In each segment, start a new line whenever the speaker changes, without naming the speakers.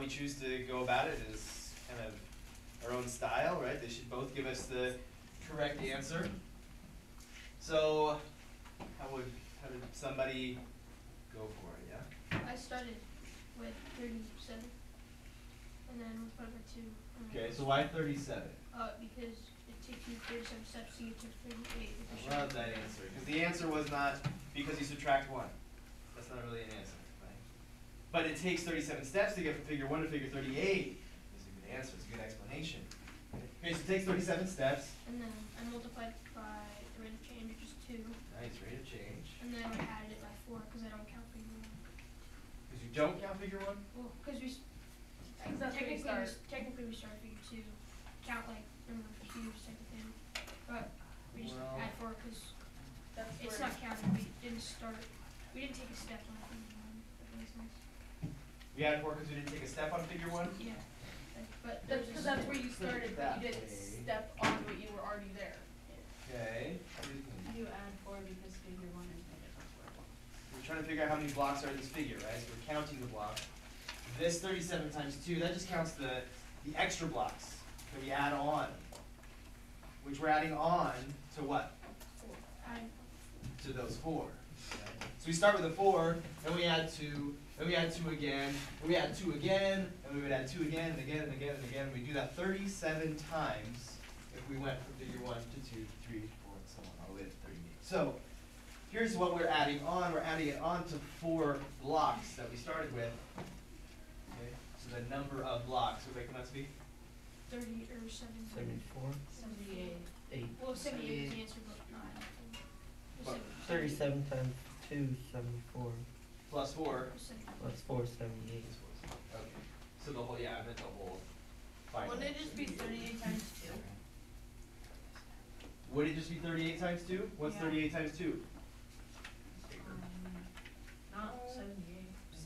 we choose to go about it is kind of our own style, right? They should both give us the correct answer. So, how did somebody go for it, yeah?
I started with 37, and then multiplied by 2.
Okay, so why 37?
Because it takes you 37 steps to get to 38.
I love that answer, because the answer was not because you subtract 1. That's not really an answer, right? But it takes 37 steps to get from figure 1 to figure 38. It's a good answer, it's a good explanation. Okay, so it takes 37 steps.
And then I multiplied by the rate of change, which is 2.
Nice, rate of change.
And then I added it by 4 because I don't count figure 1.
Because you don't count figure 1?
Well, because technically we started figure 2. Count like number of cubes type of thing. But we just add 4 because it's not counted. We didn't start. We didn't take a step on figure 1. If that makes sense.
We added 4 because we didn't take a step on figure 1?
Yeah. But
That's because that's where you started, but you didn't
way.
step on what you were already there.
Okay.
You add 4 because figure 1 is negative 4.
We're trying to figure out how many blocks are in this figure, right? So we're counting the blocks. This 37 times 2, that just counts the extra blocks that we add on. Which we're adding on to what?
4.
To those 4. Right? So we start with a 4, then we add 2, then we add 2 again, then we add 2 again, and we would add 2 again, and again, and again, and again. We do that 37 times if we went from figure 1 to 2, 3, 4, and so on, all the way to 38. So here's what we're adding on. We're adding it on to 4 blocks that we started with. Okay, so the number of blocks, what do they come out to be?
30 or 70.
74.
78.
8.
Well, 78 is the answer, but not.
What?
37 times 2, 74.
Plus 4.
Plus 4, 78.
Okay. So the whole, yeah, I meant the whole final.
Wouldn't it just be 38 times 2?
Would it just be 38 times 2? What's
Yeah.
38 times 2?
Not 78.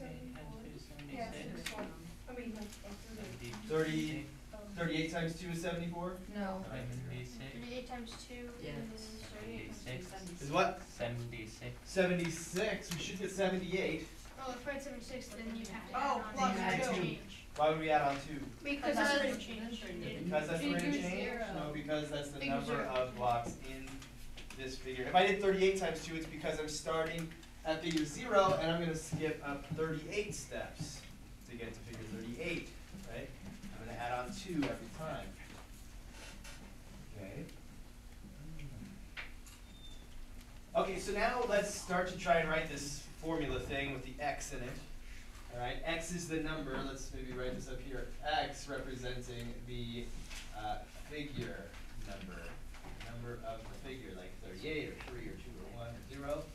38 times 2 is 74?
No.
38 times 2
Yes.
is.
Is what?
76.
76. We should get 78.
Oh, if I had 76, then you have to
Oh,
add
plus
on the rate of
2.
change.
Why would we add on 2?
Because
that's
that's the
the
rate of change.
Because that's the rate of
Figure
change?
0.
No, because that's the
Figure
number
0.
of blocks in this figure. If I did 38 times 2, it's because I'm starting at figure 0, and I'm going to skip up 38 steps to get to figure 38, right? I'm going to add on 2 every time. Okay. Okay, so now let's start to try and write this formula thing with the x in it. All right, x is the number. Let's maybe write this up here. X representing the figure number of the figure, like 38 or 3 or 2 or 1 or 0.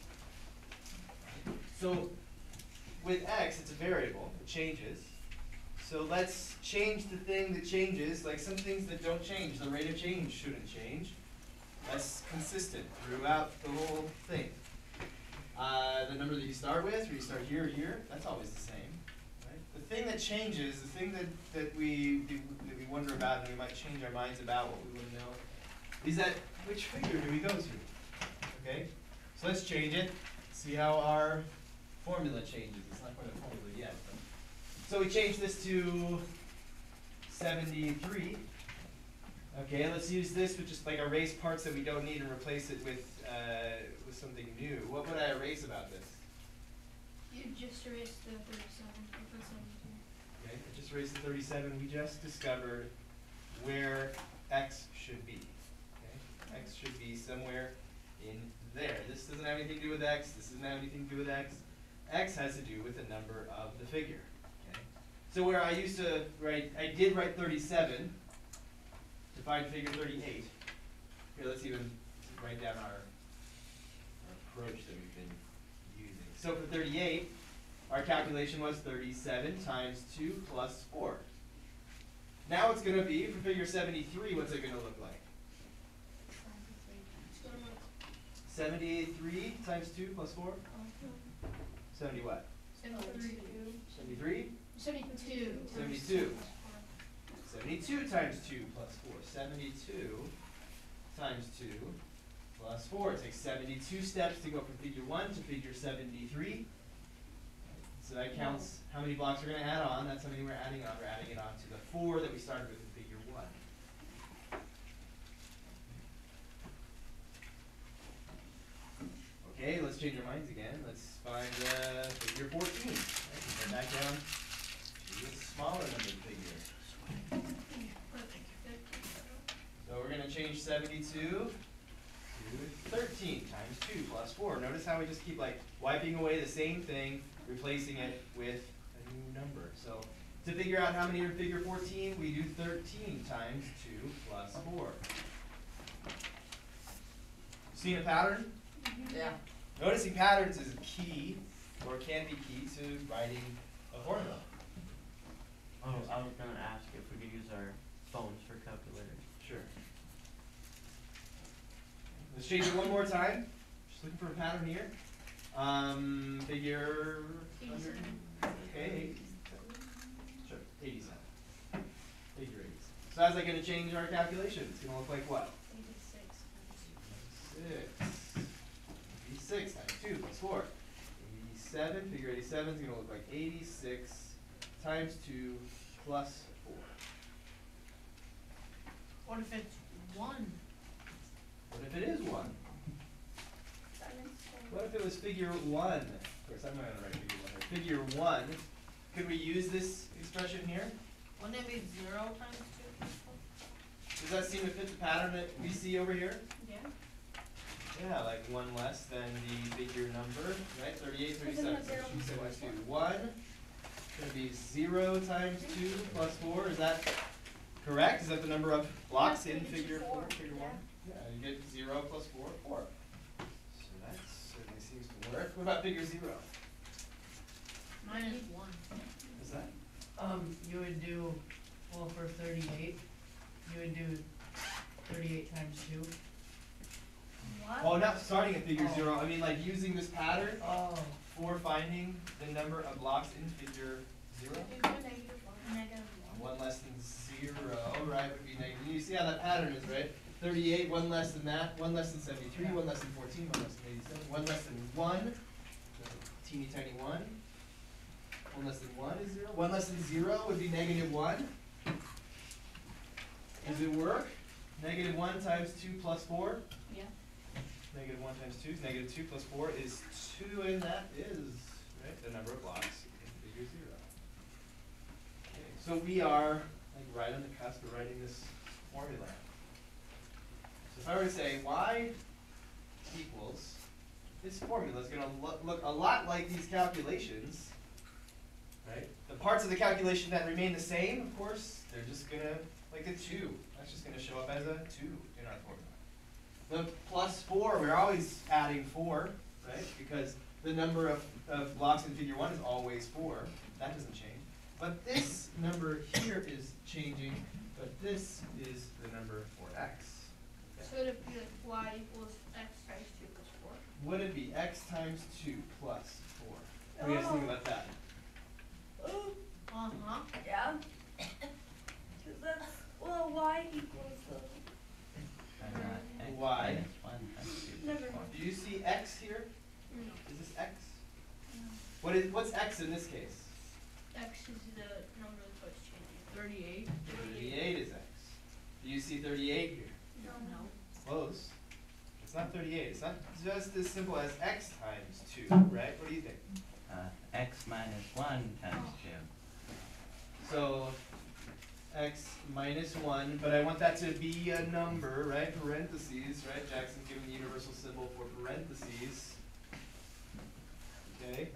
So with x, it's a variable. It changes. So let's change the thing that changes, like some things that don't change. The rate of change shouldn't change. That's consistent throughout the whole thing. The number that you start with, or you start here or here, that's always the same. Right? The thing that changes, the thing that we wonder about and we might change our minds about, what we want to know, is that which figure do we go to? Okay? So let's change it. See how our formula changes. It's not quite a formula yet. So we change this to 73. Okay, let's use this with just like erase parts that we don't need and replace it with something new. What would I erase about this?
You just erased the 37 and put 72.
Okay, I just erased the 37. We just discovered where x should be. Okay, x should be somewhere in there. This doesn't have anything to do with x. This doesn't have anything to do with x. X has to do with the number of the figure. Okay, so where I used to write, I did write 37 to find figure 38. Here, let's even write down our approach that we've been using. So for 38, our calculation was 37 times 2 plus 4. Now it's going to be, for figure 73, what's it going to look like? 73 times 2 plus 4? 70 what?
73.
73?
72.
72. 72 times 2 plus 4. 72 times 2 plus 4. It takes 72 steps to go from figure 1 to figure 73. So that counts how how many blocks we're gonna add on, that's how many we're adding on. We're adding it on to the 4 that we started with in figure 1. Okay, let's change our minds again. Let's find figure 14. Right? Go back down to a smaller number figure. So we're going to change 72 to 13 times 2 plus 4. Notice how we just keep like wiping away the same thing, replacing it with a new number. So to figure out how many are in figure 14, we do 13 times 2 plus 4. Seen a pattern?
Yeah.
Noticing patterns is key, or can be key, to writing a formula.
Oh, I was gonna ask if we could use our phones for calculators.
Sure. Let's change it one more time. Just looking for a pattern here. Figure 100. Okay, 87. Sure, 87. Figure 87. So how's that going to change our calculation? It's going to look like what? 86 times 2 plus 4. 87, figure 87 is going to look like 86 times 2 plus 4.
What if it's 1?
What if it is 1? What if it was figure 1? Of course, I'm not going to write figure 1 here. Figure 1. Could we use this expression here?
Wouldn't it be 0 times 2 plus 4?
Does that seem to fit the pattern that we see over here?
Yeah.
Yeah, like 1 less than the figure number, right? 38,
Isn't
37.
it 0
She said
plus
let's do
4?
1. It's going to be 0 times 2 plus 4. Is that correct? Is that the number of blocks
Yeah,
in
it's
figure 4?
4,
Figure 1? Yeah, you get 0 plus 4, 4. So that certainly seems to work. What about figure 0?
Minus 1.
Is that?
You would do, well, for 38, you would do 38 times 2.
What?
Oh, not starting at figure
Oh.
0. I mean, like using this pattern
Oh.
for finding the number of blocks in figure 0.
Negative 1.
1 less than 0, right, would be negative. You see how that pattern is, right? 38, 1 less than that, 1 less than 73, 1 less than 14, 1 less than 87, 1 less than 1, teeny tiny 1. 1 less than 1 is 0. 1 less than 0 would be negative 1. Does it work? Negative 1 times 2 plus 4.
Yeah.
Negative 1 times 2 is negative 2 plus 4 is 2, and that is, right, the number of blocks in figure 0. Okay, so we are like right on the cusp of writing this formula. So if I were to say y equals, this formula is going to look a lot like these calculations, right? The parts of the calculation that remain the same, of course, they're just going to, like a 2. That's just going to show up as a 2 in our formula. The plus 4, we're always adding 4, right? Because the number of blocks in figure 1 is always 4. That doesn't change. But this number here is changing, but this is the number for x.
So would it be like y equals x times 2 plus 4?
Would it be x times 2 plus 4? What do you guys think about that?
Uh-huh.
Yeah. Cause that's, well, y equals
Y.
Never.
Do you see x here?
No.
Is this x?
No.
What's x in this case?
X is the number that's always changing.
38.
38 is x. Do you see 38 here?
No.
Close. It's not 38. It's not just as simple as x times 2, right? What do you think?
X minus 1 times 2.
So x minus 1, but I want that to be a number, right? Parentheses, right? Jackson's given the universal symbol for parentheses. Okay.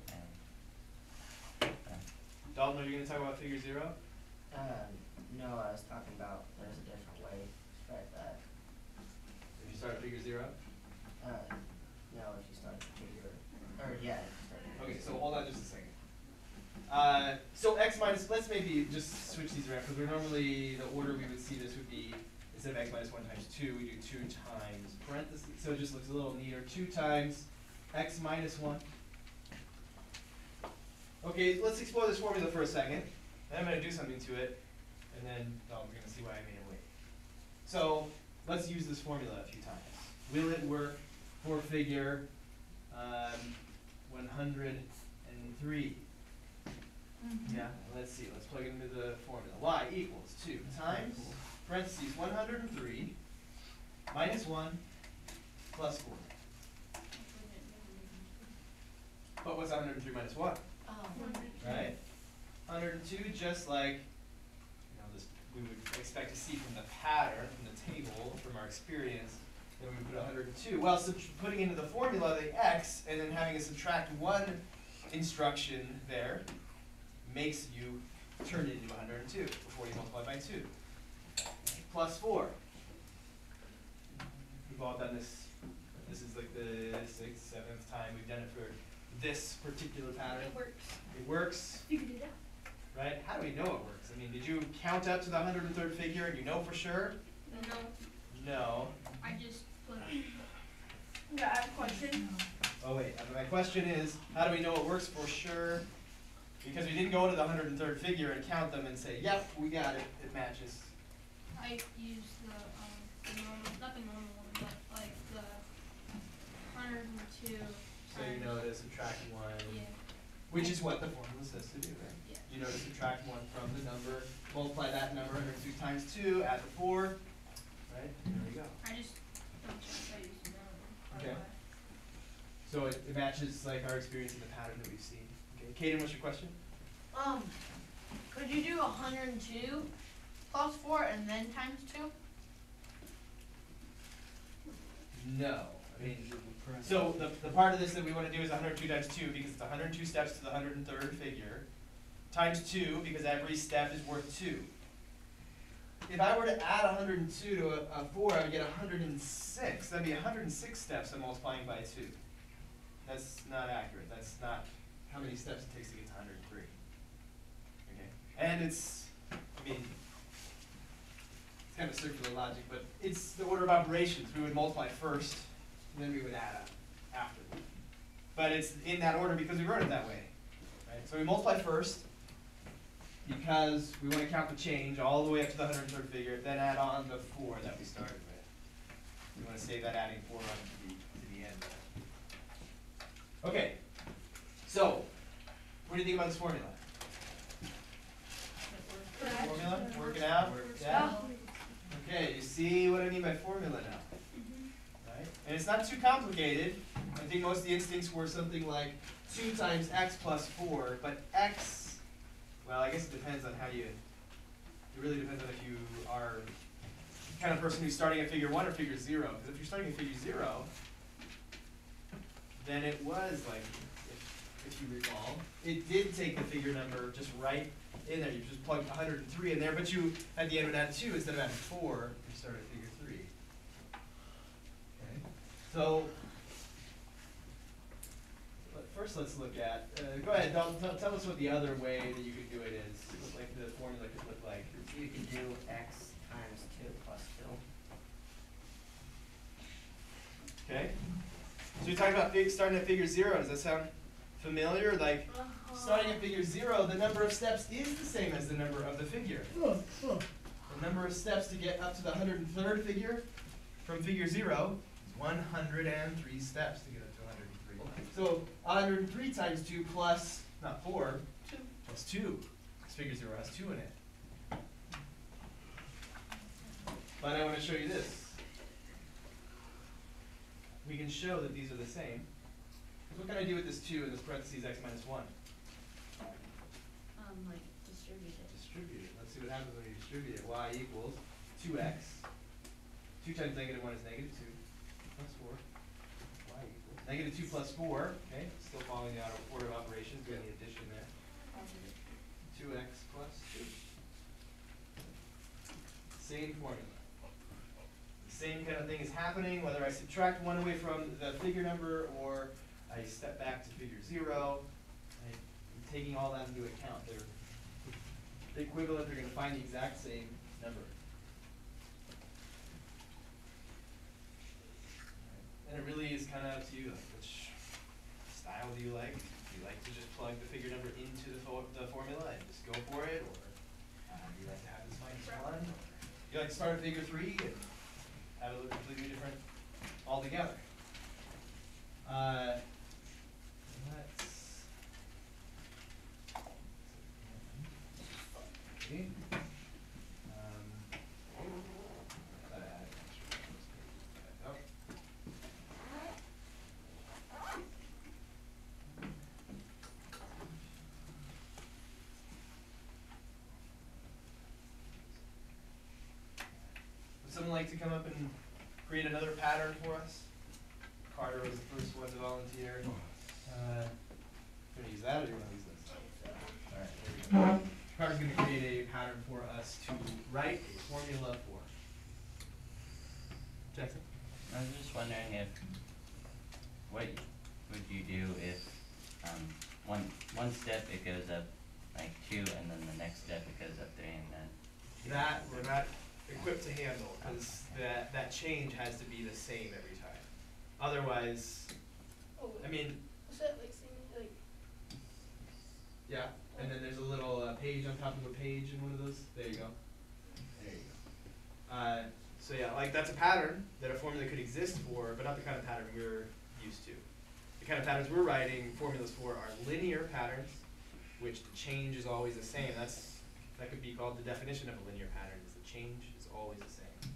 Dalton, are you going to talk about figure 0?
No, I was talking about there's a different way to write that.
If you start at figure 0?
No, if you start at figure, or yeah, if you start at
Okay, so hold on just a second. So x minus, let's maybe just switch these around, because we're normally, the order we would see this would be, instead of x minus 1 times 2, we do 2 times parentheses, so it just looks a little neater. 2 times x minus 1. Okay, let's explore this formula for a second. Then I'm going to do something to it, and then we're going to see why I made it wait. So let's use this formula a few times. Will it work for figure 103?
Yeah.
Let's see, let's plug it into the formula. Y equals 2 times, parentheses, 103 minus 1 plus 4. But what's 103 minus 1?
Oh.
Right? 102, just like this, we would expect to see from the pattern, from the table, from our experience, that we would put 102. Well, putting into the formula the x and then having a subtract 1 instruction there makes you turn it into 102 before you multiply by 2. Plus 4. We've all done this. This is like the 6th, 7th time we've done it for this particular pattern.
It works.
It works,
Figured it out.
right? How do we know it works? I mean, did you count up to the 103rd figure and you know for sure?
No,
No.
I just put.
Yeah, I have a question.
Oh wait, my question is, how do we know it works for sure? Because we didn't go to the 103rd figure and count them and say, yep, we got it, it matches.
I used the normal, not the normal one, but like the 102.
So you know to subtract 1,
Yeah.
which is what the formula says to do, right?
Yeah.
You know to subtract 1 from the number, multiply that number, 102 times 2, add the 4, right? There we go.
I just don't check. I used the normal.
Okay. So it matches like our experience in the pattern that we've seen. Okay, Kaden, what's your question?
Could you do 102 plus 4 and then times 2?
No. I mean, so the part of this that we want to do is 102 times 2 because it's 102 steps to the 103rd figure, times 2 because every step is worth 2. If I were to add 102 to a 4, I would get 106. That'd be 106 steps I'm multiplying by 2. That's not accurate. That's not how many steps it takes to get to 103. Okay? And it's, I mean, it's kind of circular logic, but it's the order of operations. We would multiply first, and then we would add up after. But it's in that order because we wrote it that way. Right? So we multiply first because we want to count the change all the way up to the 103rd figure, then add on the 4 that we started with. We want to save that adding 4 on to the end. Okay, so what do you think about this formula? Formula, working out? Yeah? Okay, you see what I mean by formula now? Right? And it's not too complicated. I think most of the instincts were something like 2 times x plus 4, but x, well, I guess it depends on how you, it really depends on if you are the kind of person who's starting at figure 1 or figure 0. Because if you're starting at figure 0, then it was like, if you recall, it did take the figure number just right in there. You just plugged 103 in there, but you, at the end, would add 2 instead of adding 4. You start at figure 3. Okay. So, first let's look at, go ahead, tell us what the other way that you could do it is, what like the formula could look like.
You could do x times 2 plus 2.
Okay? So you're talking about starting at figure 0. Does that sound familiar? Like, starting at figure 0, the number of steps is the same as the number of the figure. The number of steps to get up to the 103rd figure from figure 0 is 103 steps to get up to 103. So 103 times 2 plus, not 4,
2.
plus 2. Because figure 0 has 2 in it. But I want to show you this. We can show that these are the same. What can I do with this 2 in this parentheses x minus 1?
Like distribute it.
Distribute it. Let's see what happens when you distribute it. Y equals 2x. 2 times negative 1 is negative 2 plus 4. Y equals negative 2 plus 4. Okay, still following the order of operations, doing the addition there. 2x plus 2. Same formula. The same kind of thing is happening whether I subtract 1 away from the figure number or I step back to figure 0. I'm taking all that into account. They're equivalent. They're going to find the exact same number. And it really is kind of up to you, like which style do you like? Do you like to just plug the figure number into the formula and just go for it, or do you like to have this minus 1? Or do you like to start at figure 3 and have it look completely different altogether? Let's see. Thought I had extra on this page. Nope. Would someone like to come up and create another pattern for us? Carter was the first one to volunteer. Gonna use that, or do you wanna use this? Alright, there we go. Carter's gonna create a pattern for us to write a formula for. Jackson?
I was just wondering if, what would you do if, one step it goes up like 2, and then the next step it goes up 3, and then.
That we're not equipped to handle, because that change has to be the same every time. Otherwise,
Oh,
I mean,
was that like saying like?
yeah, and then there's a little page on top of a page in one of those. There you go. There you go. So yeah, like that's a pattern that a formula could exist for, but not the kind of pattern we're used to. The kind of patterns we're writing formulas for are linear patterns, which the change is always the same. That could be called the definition of a linear pattern, is the change is always the same.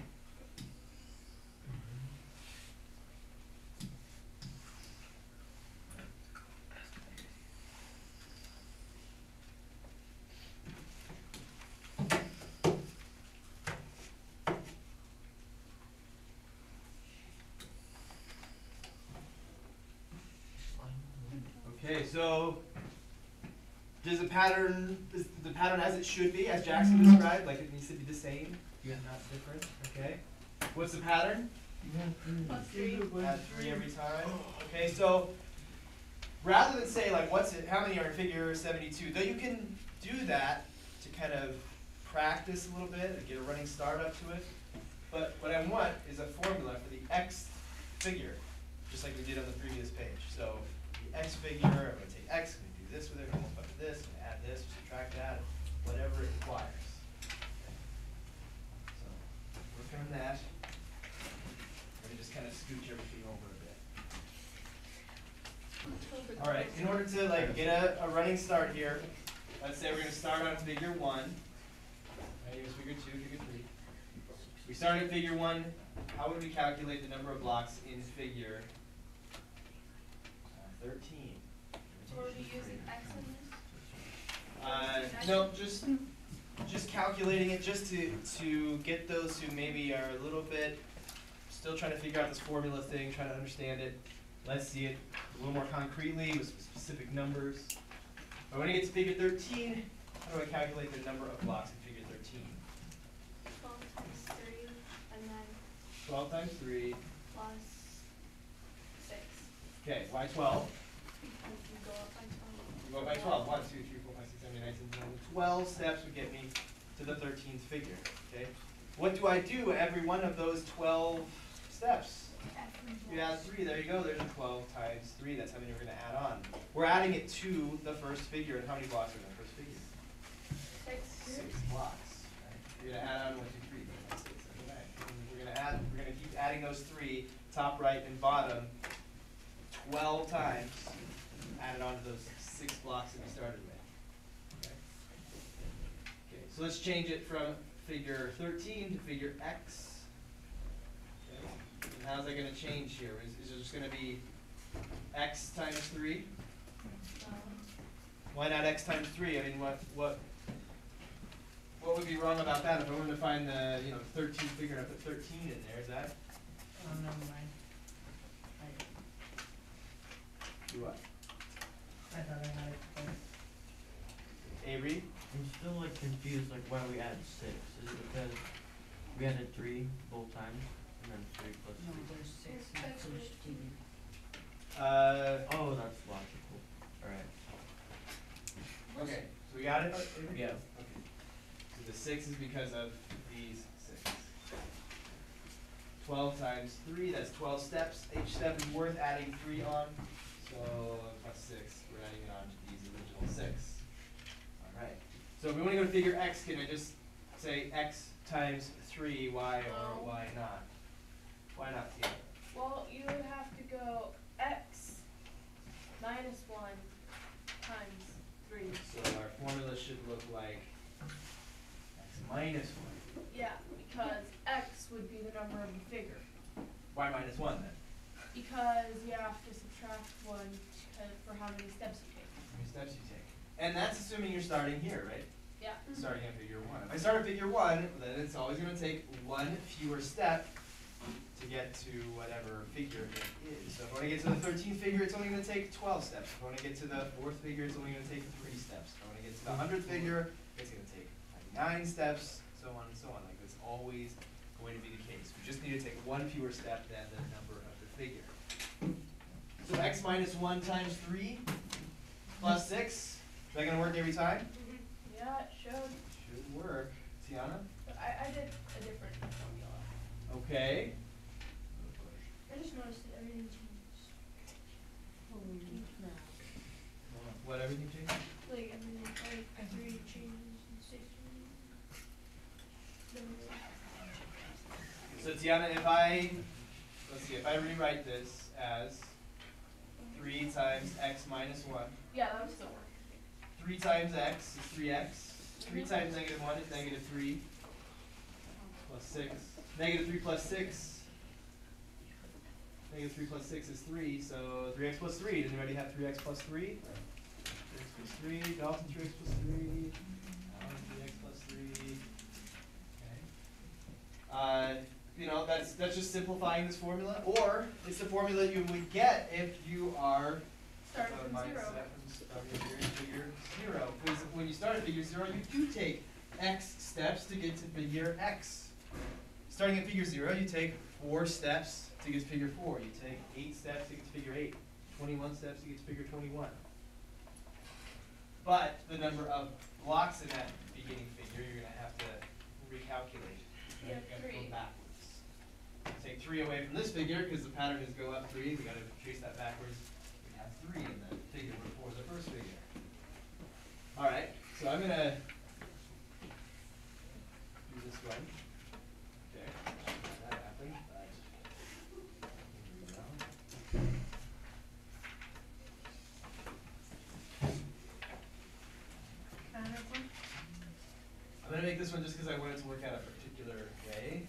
Okay, so does the pattern, is the pattern as it should be, as Jackson described, like it needs to be the same, not different, okay? What's the pattern?
Plus 3.
Add 3 every time. Okay, so rather than say like how many are in figure 72, though you can do that to kind of practice a little bit and get a running start up to it, but what I want is a formula for the x figure, just like we did on the previous page. So the x figure, I'm going to take x, I'm going to do this with it, I'm going to multiply with this, I'm going to add this, subtract that, whatever it requires. Okay. So work on that. We're going to just kind of scooch everything over a bit. All right, in order to like get a running start here, let's say we're going to start on figure 1. Right, here's figure 2, figure 3. We start at figure 1. How would we calculate the number of blocks in figure 13?
Or are we using X in this?
No, just calculating it just to get those who maybe are a little bit still trying to figure out this formula thing, trying to understand it. Let's see it a little more concretely with specific numbers. But when I get to figure 13, how do I calculate the number of blocks in figure 13?
12 times 3, and then
12 times 3.
plus 6.
Okay, why 12?
Because you go up by 12.
You go by 12. 1, 2, 3, 4, 5, 6, 7, 8, 9, 10, 11. 12 steps would get me to the 13th figure. Okay. What do I do every one of those 12 steps? You add 3. There you go. There's a 12 times 3. That's how many we're going to add on. We're adding it to the first figure. And how many blocks are in the first figure?
6.
6 blocks. Right? You're going to add on 1, 2, 3. 4, 5, 6, 7, 8, 9. And we're going to keep adding those 3, top, right, and bottom, 12 times. Added on to those 6 blocks that we started with. Okay. Okay. So let's change it from figure 13 to figure x. Okay. And how's that going to change here? Is it just going to be x times 3? Why not x times 3? I mean, what would be wrong about that? If I wanted to find the 13th figure and I put 13 in there, is that?
Oh, never mind.
Do what?
I thought I had it twice.
Avery?
I'm still like confused, like why we added 6. Is it because we added 3 both times, and then 3 plus 3?
No, there's 6 in the first figure.
Oh, that's logical. Alright.
Okay, so we got it?
Yeah.
Okay. So the 6 is because of these 6. 12 times 3, that's 12 steps. Each step is worth adding 3 on. So plus 6, we're adding it on to these original 6. Alright. So if we want to go to figure x, can I just say x times 3, why or why not? Why not together?
Well, you would have to go X minus 1 times 3.
So our formula should look like minus one.
Yeah, because x would be the number of the figure.
Why minus one then?
Because you have to subtract one for how many steps you take.
How many steps you take? And that's assuming you're starting here, right?
Yeah.
Starting at figure one. If I start at figure one, then it's always gonna take one fewer step to get to whatever figure it is. So if I wanna get to the 13th figure, it's only gonna take 12 steps. If I wanna get to the 4th figure, it's only gonna take 3 steps. If I wanna get to the 100th figure, it's gonna take 99 steps, so on and so on. Like that's always going to be the case. We just need to take one fewer step than the number of the figure. So x minus 1 times 3 plus 6, is that gonna work every time?
Yeah, it should.
Should work. Tiana?
But I did a different formula.
Okay.
I just noticed that everything changed.
What, everything changed?
Like everything, like 3 changes and 6 changes.
So Tiana, if I, let's see, if I rewrite this as 3 times x minus 1,
Yeah, that would still work.
3 times x is 3x, 3 times negative 1 is negative 3, plus 6, negative 3 plus 6, negative 3 plus 6 is 3, so 3x plus 3, does anybody have 3x plus 3? 3x plus 3, Dalton 3x plus 3, Alan 3x plus 3, okay. You know, that's just simplifying this formula, or it's the formula you would get if you are
Starting from
minus
0.
starting at figure 0. Because when you start at figure 0, you do take x steps to get to figure x. Starting at figure 0, you take 4 steps to get to figure 4. You take 8 steps to get to figure 8. 21 steps to get to figure 21. But the number of blocks in that beginning figure, you're going to have to recalculate.
Yeah,
You've got to
3.
go backwards. Take 3 away from this figure, because the pattern is go up 3. We got to trace that backwards. We have 3 in the figure before the first figure. All right, so I'm gonna do this one. Okay, that happened, but here we go. I'm gonna make this one just because I want it to work out a particular way.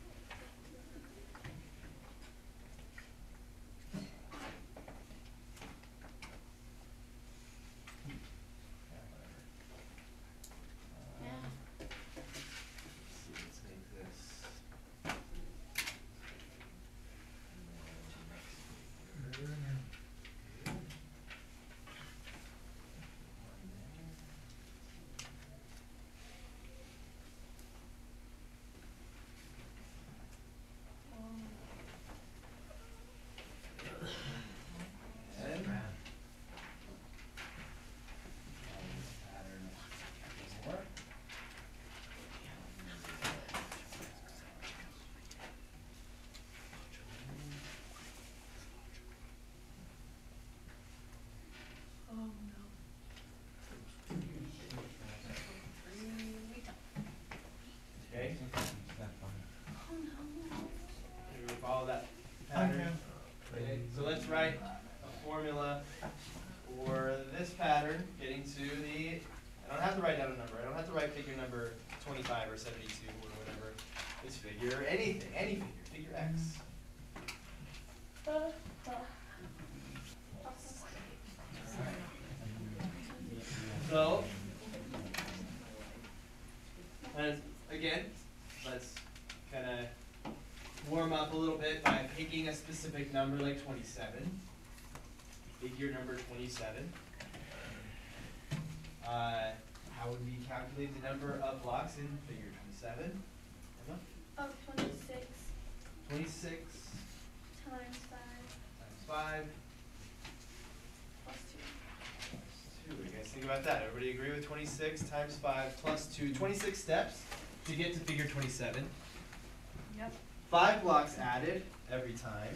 Okay. We follow that pattern. Okay, so let's write a formula for this pattern, getting to the, I don't have to write down a number, I don't have to write figure number 25 or 72 or whatever. It's figure anything, any figure x. So, again, let's kind of warm up a little bit by picking a specific number like 27. Figure number 27. How would we calculate the number of blocks in figure 27? Emma?
Of 26
26
times 5
times 5
plus
plus 2. What do you guys think about that? Everybody agree with 26 times 5 plus 2? 26 steps to get to figure 27.
Yep.
5 blocks added every time.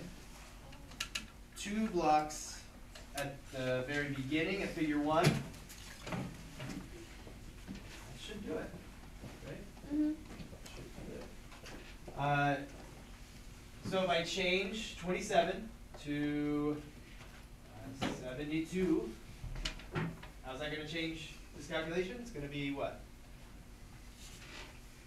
2 blocks at the very beginning at figure 1. That should do it, right?
Mm-hmm.
So if I change 27 to 72, how's that going to change this calculation? It's going to be what?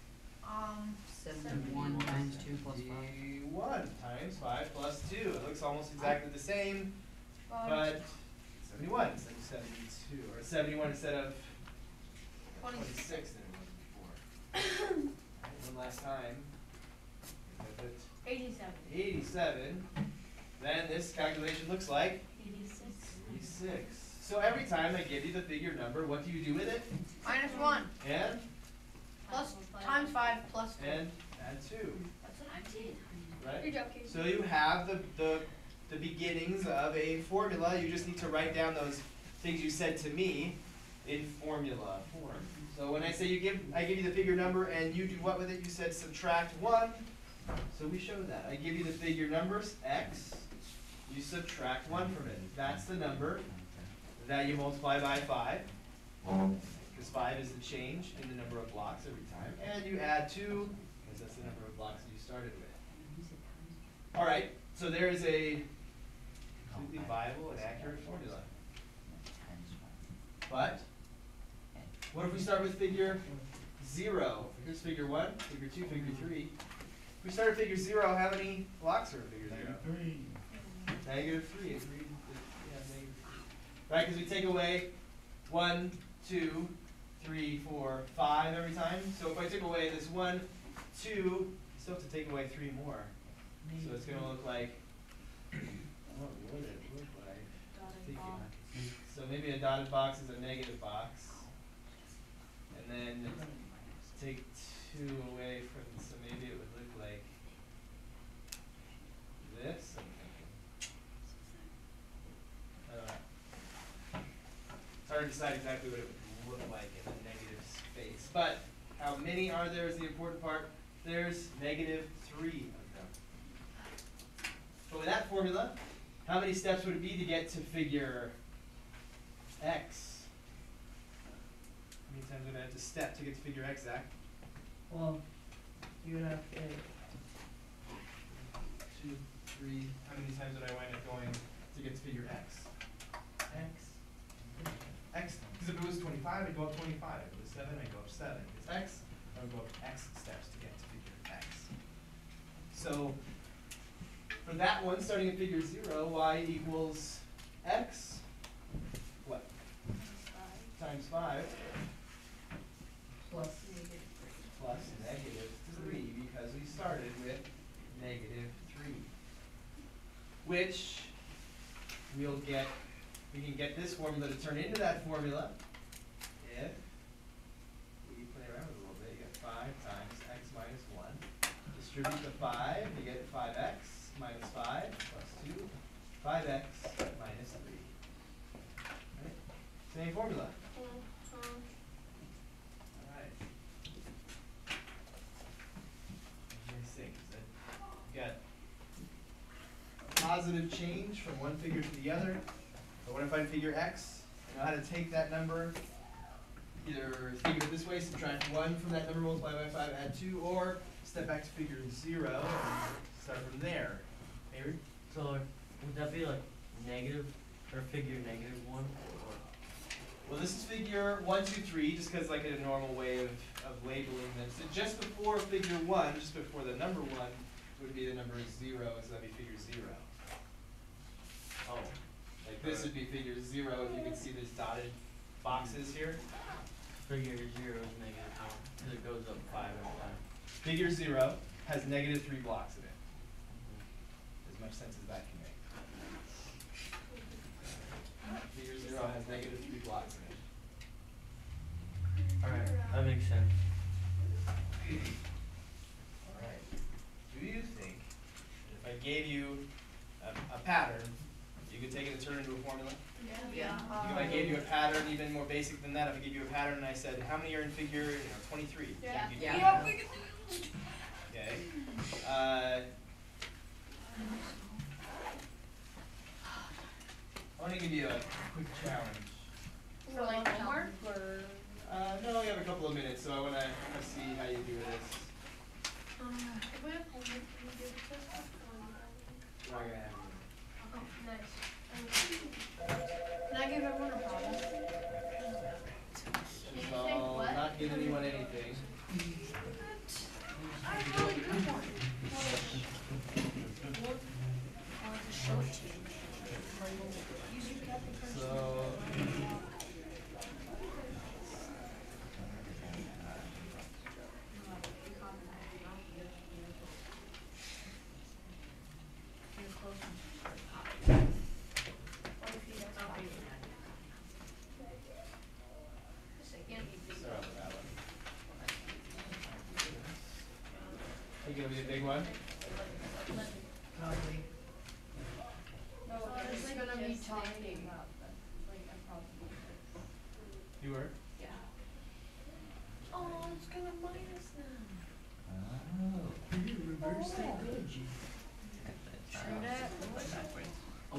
71 times 2 plus 5.
71 times 5 plus 2. It looks almost exactly the same, but 71 instead of 72, or 71 instead of 26 than it was before. Alright, one last time. If I put
87.
87, then this calculation looks like
86.
86. So every time I give you the figure number, what do you do with it?
Minus 1.
And,
Plus times 5 plus 2.
and add 2,
That's what I did.
right?
Good job, Casey.
So you have the beginnings of a formula. You just need to write down those things you said to me in formula form. So when I say I give you the figure number and you do what with it? You said subtract 1. So we showed that. I give you the figure numbers, x. You subtract 1 from it. That's the number that you multiply by 5. Because 5 is the change in the number of blocks every time. And you add 2, because that's the number of blocks that you started with. Alright, so there is a completely viable and accurate formula. But, what if we start with figure 0? Here's figure 1, figure 2, figure 3. If we start at figure 0, how many blocks are in figure 0? Negative 3. Negative 3. Right, because we take away 1, 2, 3, 4, 5 every time. So if I took away this 1, 2, you still have to take away 3 more. So it's going to look like, what would it look like?
Dotted box.
So maybe a dotted box is a negative box. And then take 2 away from, so maybe it would look like this, I'm thinking. I don't know. It's hard to decide exactly what it would look like in the negative space. But how many are there is the important part. There's negative 3 of them. So with that formula, how many steps would it be to get to figure x? How many times would I have to step to get to figure x, Zach?
Well, you would have to,
2, 3. How many times would I wind up going to get to figure x?
x,
X. Because if it was 25, I'd go up 25. If it was 7, I'd go up 7. If it's x, I would go up x steps to get to figure x. So for that one, starting at figure 0, y equals x. What? Times 5
plus,
plus negative 3, because we started with negative 3. Which we'll get, we can get this formula to turn into that formula if we play around with it a little bit. You get 5 times x minus 1. Distribute the 5, you get 5x minus 5 plus 2, 5x minus 3. Right? Same formula. Alright. Nice thing is that you got a positive change from one figure to the other. But when I find figure x, I know how to take that number, either figure it this way, subtract 1 from that number, multiply by 5, add 2, or step back to figure 0 and start from there. Avery?
So like, would that be like negative, or figure negative 1? Or
Well, this is figure 1, 2, 3, just because like a normal way of labeling them. So just before figure 1, just before the number 1, would be the number 0, so that'd be figure 0.
oh,
Like this would be figure 0, if you can see these dotted boxes here.
figure 0 is negative 1, because it goes up 5 every time.
Figure 0 has negative 3 blocks in it. As much sense as that can make. Figure 0 has negative 3 blocks in it.
Alright, that makes sense.
Alright. Do you think that if I gave you a pattern, you could take it and turn it into a formula?
Yeah.
If I gave you a pattern even more basic than that, if I gave you a pattern and I said, how many are in figure 23?
Yeah.
You could-
Yeah.
Okay. I want to give you a quick challenge.
For like homework or?
No, we have a couple of minutes, so I want to see how you do this.
If we have homework, can we do the test?
We're not gonna have
Oh, nice.
Can I give everyone a problem?
you. So, not give anyone anything.
I have a really good one. Or the short team.
So, start off with that one. Think it'll be a big one?
Probably.
No,
It's
it's
gonna be
just
tiny.
thinking about that, like a problem.
You were?
Yeah.
Oh, it's gonna minus them.
Oh.
Reverse psychology.
True that.
Like backwards.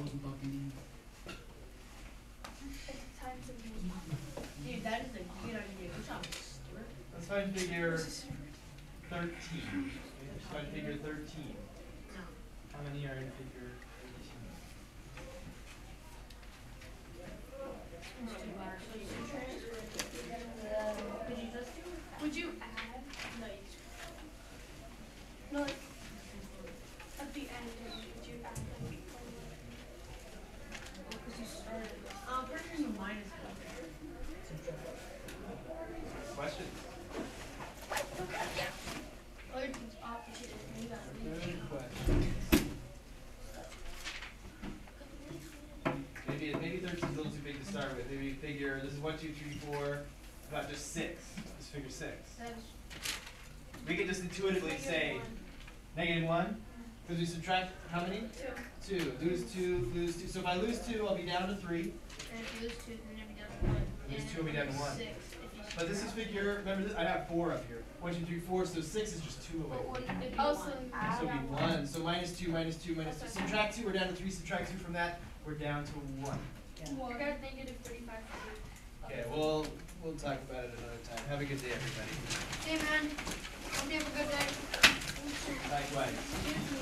It's time to move.
Dude, that is a good idea. Good job, Stuart.
Let's find figure 13. Let's find figure 13.
No.
How many are in figure 13?
Would you add, like, no, like, at the end, would you add, like,
Because you started. Pretty sure the minus one.
Questions?
or it's opposite, you got
Good questions. Maybe 13 is a little too big to start with. Maybe figure, this is 1, 2, 3, 4, about just 6. Just figure 6. We can just intuitively say -1, because we subtract how many? 2. Lose 2, lose 2. So if I lose 2, I'll be down to 3.
And if you lose 2, then you'll be down to 1.
Lose
And
2 will be down to 1.
6 if you
But this is figure, remember this, I have 4 up here. 1, 2, 3, 4, so 6 is just 2 away.
But what if you
Also,
want
So
add
it'll be
on
1. So -2, -2, -2. Subtract 2, we're down to 3. Subtract 2 from that, we're down to 1.
I got negative 35 for you.
Okay, we'll talk about it another time. Have a good day, everybody.
Hey, man. Hope you have a good day.
Likewise.